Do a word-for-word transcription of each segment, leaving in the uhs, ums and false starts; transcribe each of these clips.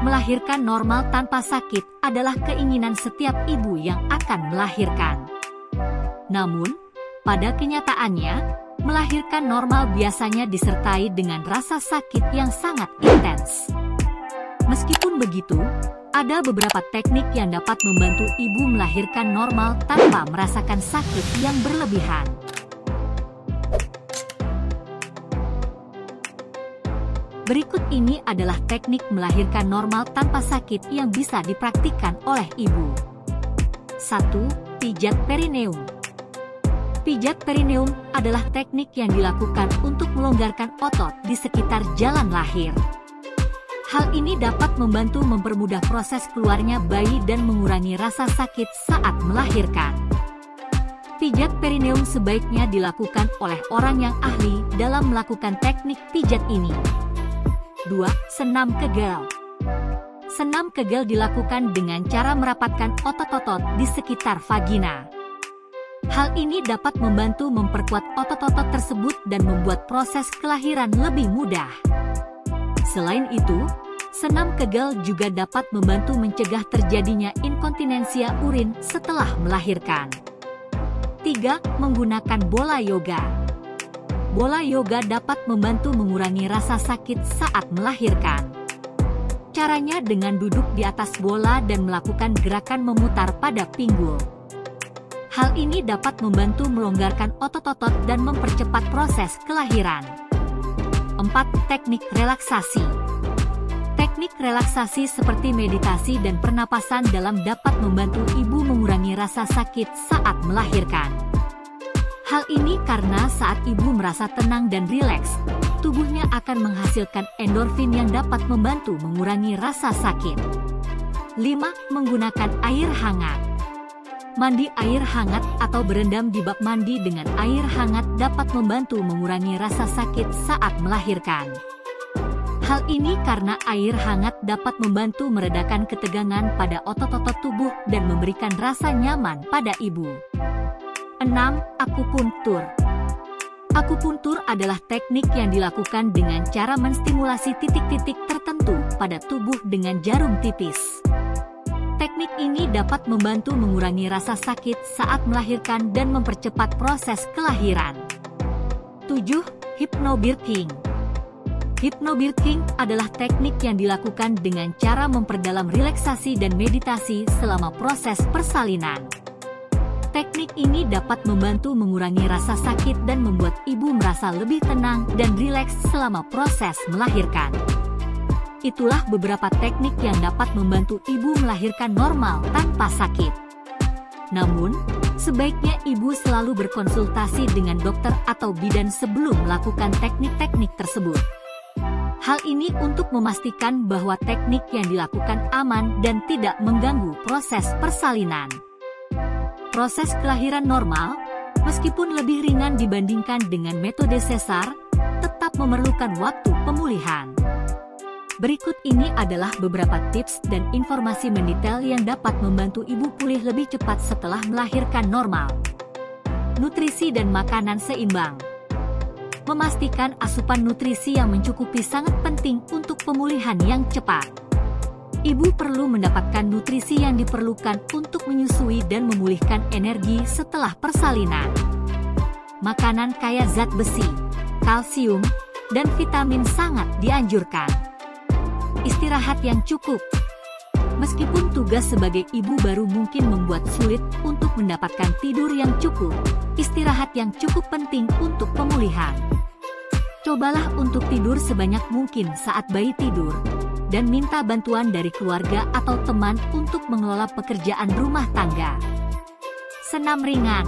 Melahirkan normal tanpa sakit adalah keinginan setiap ibu yang akan melahirkan. Namun, pada kenyataannya, melahirkan normal biasanya disertai dengan rasa sakit yang sangat intens. Meskipun begitu, ada beberapa teknik yang dapat membantu ibu melahirkan normal tanpa merasakan sakit yang berlebihan. Berikut ini adalah teknik melahirkan normal tanpa sakit yang bisa dipraktikkan oleh ibu. satu. Pijat perineum. Pijat perineum adalah teknik yang dilakukan untuk melonggarkan otot di sekitar jalan lahir. Hal ini dapat membantu mempermudah proses keluarnya bayi dan mengurangi rasa sakit saat melahirkan. Pijat perineum sebaiknya dilakukan oleh orang yang ahli dalam melakukan teknik pijat ini. dua. Senam kegel. Senam kegel dilakukan dengan cara merapatkan otot-otot di sekitar vagina. Hal ini dapat membantu memperkuat otot-otot tersebut dan membuat proses kelahiran lebih mudah. Selain itu, senam kegel juga dapat membantu mencegah terjadinya inkontinensia urin setelah melahirkan. tiga. Menggunakan bola yoga. Bola yoga dapat membantu mengurangi rasa sakit saat melahirkan. Caranya dengan duduk di atas bola dan melakukan gerakan memutar pada pinggul. Hal ini dapat membantu melonggarkan otot-otot dan mempercepat proses kelahiran. empat. Teknik relaksasi. Teknik relaksasi seperti meditasi dan pernapasan dalam dapat membantu ibu mengurangi rasa sakit saat melahirkan. Hal ini karena saat ibu merasa tenang dan rileks, tubuhnya akan menghasilkan endorfin yang dapat membantu mengurangi rasa sakit. lima. Menggunakan air hangat. Mandi air hangat atau berendam di bak mandi dengan air hangat dapat membantu mengurangi rasa sakit saat melahirkan. Hal ini karena air hangat dapat membantu meredakan ketegangan pada otot-otot tubuh dan memberikan rasa nyaman pada ibu. enam. Akupuntur. Akupuntur adalah teknik yang dilakukan dengan cara menstimulasi titik-titik tertentu pada tubuh dengan jarum tipis. Teknik ini dapat membantu mengurangi rasa sakit saat melahirkan dan mempercepat proses kelahiran. tujuh. Hypnobirthing. Hypnobirthing adalah teknik yang dilakukan dengan cara memperdalam relaksasi dan meditasi selama proses persalinan. Teknik ini dapat membantu mengurangi rasa sakit dan membuat ibu merasa lebih tenang dan rileks selama proses melahirkan. Itulah beberapa teknik yang dapat membantu ibu melahirkan normal tanpa sakit. Namun, sebaiknya ibu selalu berkonsultasi dengan dokter atau bidan sebelum melakukan teknik-teknik tersebut. Hal ini untuk memastikan bahwa teknik yang dilakukan aman dan tidak mengganggu proses persalinan. Proses kelahiran normal, meskipun lebih ringan dibandingkan dengan metode sesar, tetap memerlukan waktu pemulihan. Berikut ini adalah beberapa tips dan informasi mendetail yang dapat membantu ibu pulih lebih cepat setelah melahirkan normal. Nutrisi dan makanan seimbang. Memastikan asupan nutrisi yang mencukupi sangat penting untuk pemulihan yang cepat. Ibu perlu mendapatkan nutrisi yang diperlukan untuk menyusui dan memulihkan energi setelah persalinan. Makanan kaya zat besi, kalsium, dan vitamin sangat dianjurkan. Istirahat yang cukup. Meskipun tugas sebagai ibu baru mungkin membuat sulit untuk mendapatkan tidur yang cukup, istirahat yang cukup penting untuk pemulihan. Cobalah untuk tidur sebanyak mungkin saat bayi tidur, dan minta bantuan dari keluarga atau teman untuk mengelola pekerjaan rumah tangga. Senam ringan.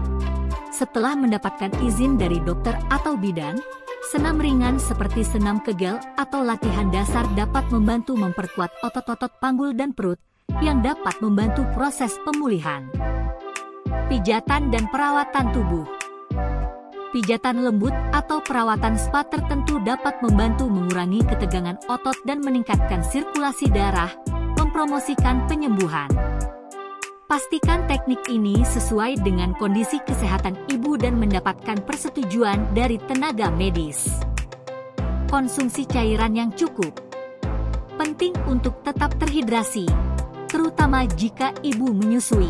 Setelah mendapatkan izin dari dokter atau bidan, senam ringan seperti senam kegel atau latihan dasar dapat membantu memperkuat otot-otot panggul dan perut, yang dapat membantu proses pemulihan. Pijatan dan perawatan tubuh. Pijatan lembut atau perawatan spa tertentu dapat membantu mengurangi ketegangan otot dan meningkatkan sirkulasi darah, mempromosikan penyembuhan. Pastikan teknik ini sesuai dengan kondisi kesehatan ibu dan mendapatkan persetujuan dari tenaga medis. Konsumsi cairan yang cukup. Penting untuk tetap terhidrasi, terutama jika ibu menyusui.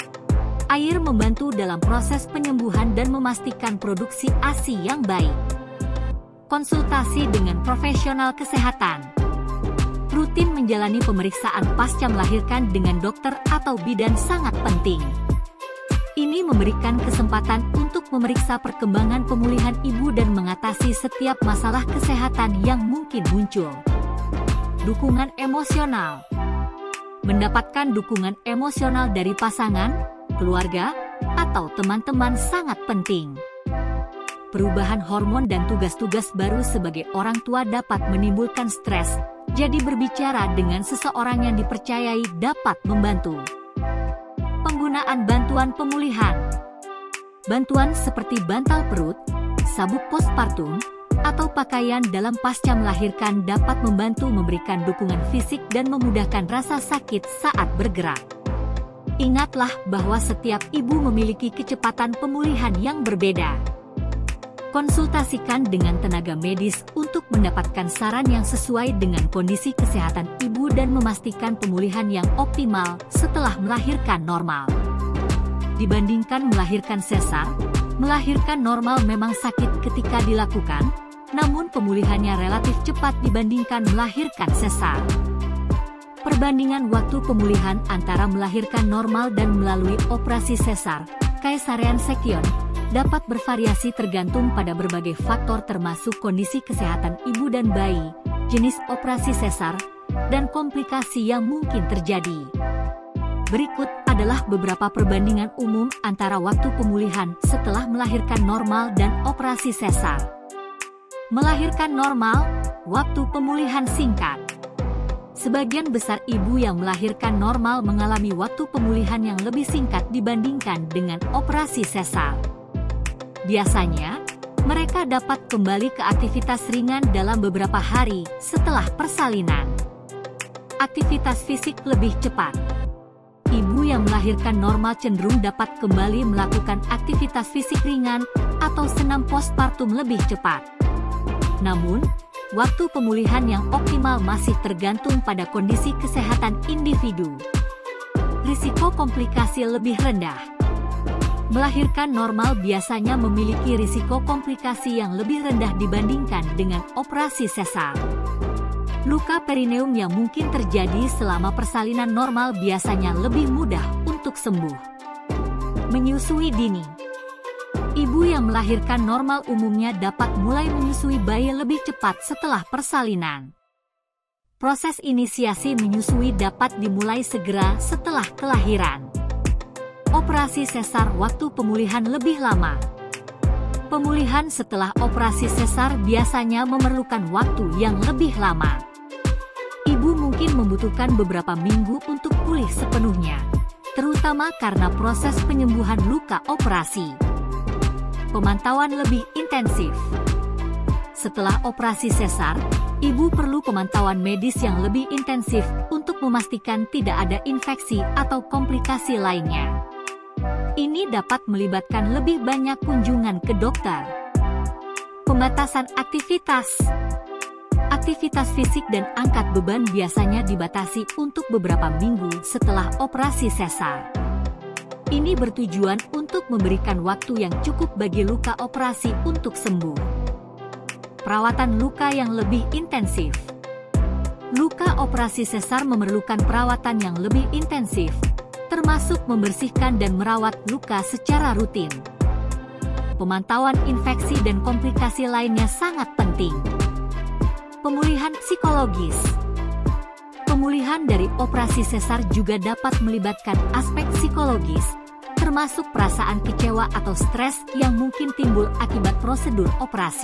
Air membantu dalam proses penyembuhan dan memastikan produksi A S I yang baik. Konsultasi dengan profesional kesehatan. Rutin menjalani pemeriksaan pasca melahirkan dengan dokter atau bidan sangat penting. Ini memberikan kesempatan untuk memeriksa perkembangan pemulihan ibu dan mengatasi setiap masalah kesehatan yang mungkin muncul. Dukungan emosional. Mendapatkan dukungan emosional dari pasangan, keluarga, atau teman-teman sangat penting. Perubahan hormon dan tugas-tugas baru sebagai orang tua dapat menimbulkan stres, jadi berbicara dengan seseorang yang dipercayai dapat membantu. Penggunaan bantuan pemulihan. Bantuan seperti bantal perut, sabuk postpartum, atau pakaian dalam pasca melahirkan dapat membantu memberikan dukungan fisik dan memudahkan rasa sakit saat bergerak. Ingatlah bahwa setiap ibu memiliki kecepatan pemulihan yang berbeda. Konsultasikan dengan tenaga medis untuk mendapatkan saran yang sesuai dengan kondisi kesehatan ibu dan memastikan pemulihan yang optimal setelah melahirkan normal. Dibandingkan melahirkan sesar, melahirkan normal memang sakit ketika dilakukan, namun pemulihannya relatif cepat dibandingkan melahirkan sesar. Perbandingan waktu pemulihan antara melahirkan normal dan melalui operasi sesar, caesarean section, dapat bervariasi tergantung pada berbagai faktor termasuk kondisi kesehatan ibu dan bayi, jenis operasi sesar, dan komplikasi yang mungkin terjadi. Berikut adalah beberapa perbandingan umum antara waktu pemulihan setelah melahirkan normal dan operasi sesar. Melahirkan normal, waktu pemulihan singkat. Sebagian besar ibu yang melahirkan normal mengalami waktu pemulihan yang lebih singkat dibandingkan dengan operasi sesar. Biasanya, mereka dapat kembali ke aktivitas ringan dalam beberapa hari setelah persalinan. Aktivitas fisik lebih cepat. Ibu yang melahirkan normal cenderung dapat kembali melakukan aktivitas fisik ringan atau senam postpartum lebih cepat. Namun, waktu pemulihan yang optimal masih tergantung pada kondisi kesehatan individu. Risiko komplikasi lebih rendah. Melahirkan normal biasanya memiliki risiko komplikasi yang lebih rendah dibandingkan dengan operasi sesar. Luka perineum yang mungkin terjadi selama persalinan normal biasanya lebih mudah untuk sembuh. Menyusui dini. Ibu yang melahirkan normal umumnya dapat mulai menyusui bayi lebih cepat setelah persalinan. Proses inisiasi menyusui dapat dimulai segera setelah kelahiran. Operasi sesar waktu pemulihan lebih lama. Pemulihan setelah operasi sesar biasanya memerlukan waktu yang lebih lama. Ibu mungkin membutuhkan beberapa minggu untuk pulih sepenuhnya, terutama karena proses penyembuhan luka operasi. Pemantauan lebih intensif. Setelah operasi sesar, ibu perlu pemantauan medis yang lebih intensif untuk memastikan tidak ada infeksi atau komplikasi lainnya. Ini dapat melibatkan lebih banyak kunjungan ke dokter. Pembatasan aktivitas. Aktivitas fisik dan angkat beban biasanya dibatasi untuk beberapa minggu setelah operasi sesar. Ini bertujuan untuk memberikan waktu yang cukup bagi luka operasi untuk sembuh. Perawatan luka yang lebih intensif. Luka operasi sesar memerlukan perawatan yang lebih intensif, termasuk membersihkan dan merawat luka secara rutin. Pemantauan infeksi dan komplikasi lainnya sangat penting. Pemulihan psikologis. Pemulihan dari operasi sesar juga dapat melibatkan aspek psikologis, termasuk perasaan kecewa atau stres yang mungkin timbul akibat prosedur operasi.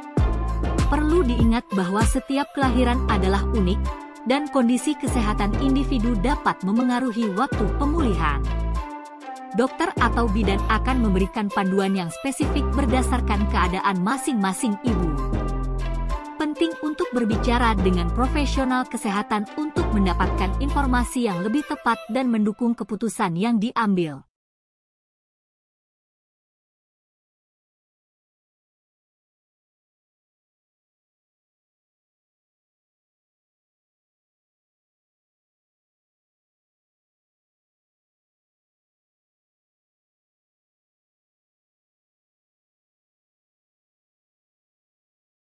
Perlu diingat bahwa setiap kelahiran adalah unik, dan kondisi kesehatan individu dapat memengaruhi waktu pemulihan. Dokter atau bidan akan memberikan panduan yang spesifik berdasarkan keadaan masing-masing ibu. Penting untuk berbicara dengan profesional kesehatan untuk mendapatkan informasi yang lebih tepat dan mendukung keputusan yang diambil.